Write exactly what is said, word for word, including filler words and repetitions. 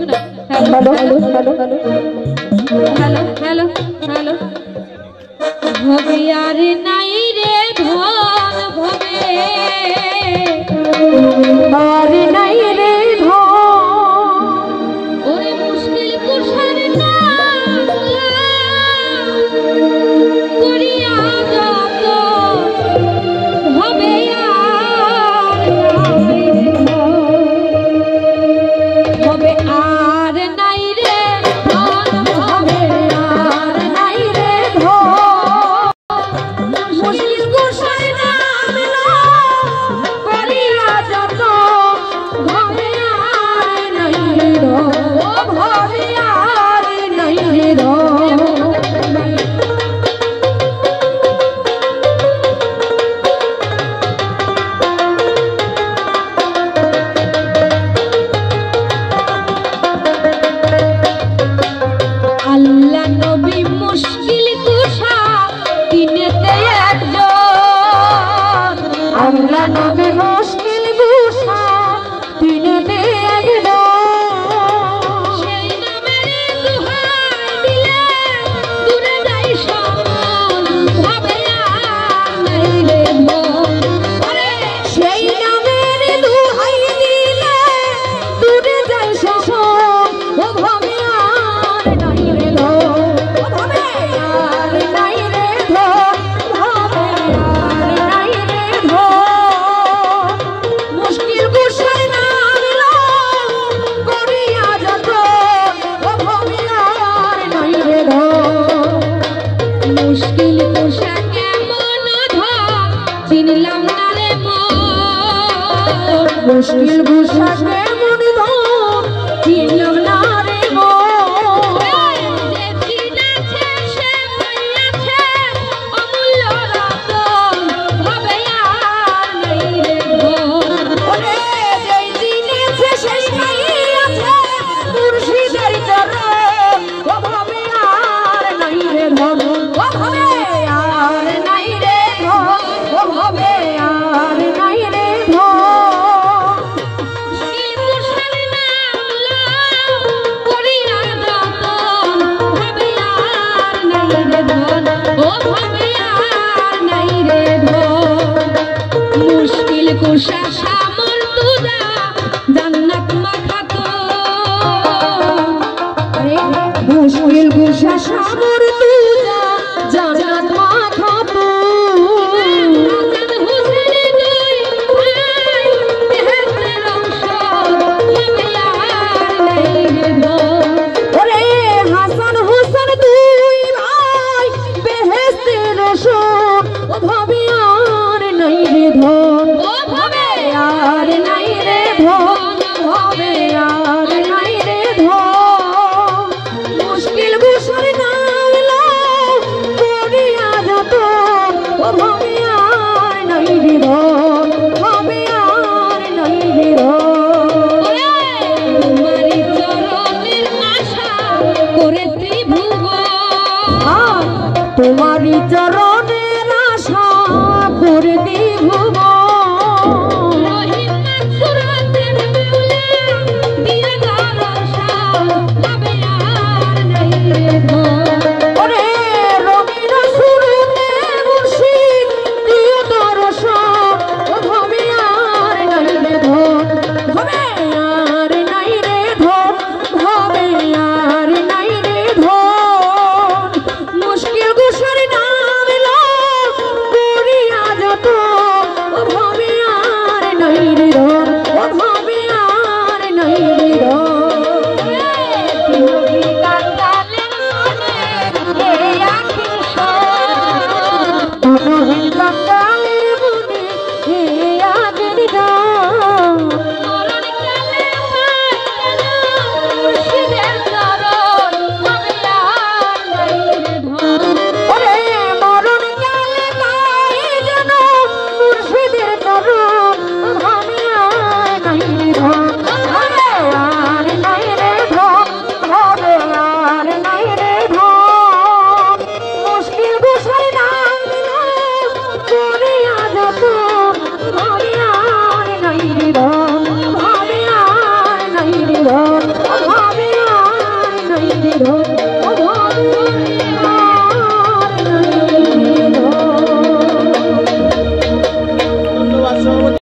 শোনা hello hello hello hello hello hello hello ভবে আর নাই রে ধন ভবে আর নাই রে ধন ওরে মুশকিল কুশার না করিয়া যত ভবে আর নাই ভবে আর নাই রে ধন ভবে আর নাই রে ধন মুশকিল কুশার না করিয়া যত ভবে আর নাই রে ভবে আর নাই রে আল্লাহ নবী মুশকিল কুশা কিনেতে একজন আল্লাহ নবী মুশকিল কুশা কিনেতে একজন সেই নামের দোহাই দিলে দূরে যাই সমন ভাবে আর নাই রে মন আরে সেই নামের দোহাই দিলে দূরে যাই সমন ও ভাবে আর নাই রে ধন ও ভাবে আর নাই রে ধন ভাবে আর নাই রে ধন মুশকিল কুশার নাম লো করিয়া যত ও ভাবে আর নাই রে ধন মুশকিল কুশা কেমন ধন চিনলাম না রে মন মুশকিল কুশা কেমন ধন চিনলাম না রে মন যে চিনেছে সে পাইয়াছে অমূল্য রতন ভাবে আর নাই রে ধন ওরে যে চিনেছে সে পাইয়াছে মুর্শিদের চরণ ও ভাবে আর নাই রে ধন ও ভাবে আর নাই রে ধন ও ভাবে আর নাই রে ধন মুশকিল কুশার নাম লো করিয়া যতন ভাবে আর নাই রে ধন ও ভাবে আর নাই রে ধন মুশকিল কুশা সামর তুদা জান্নাত মাখাতো মুশকিল কুশা সামর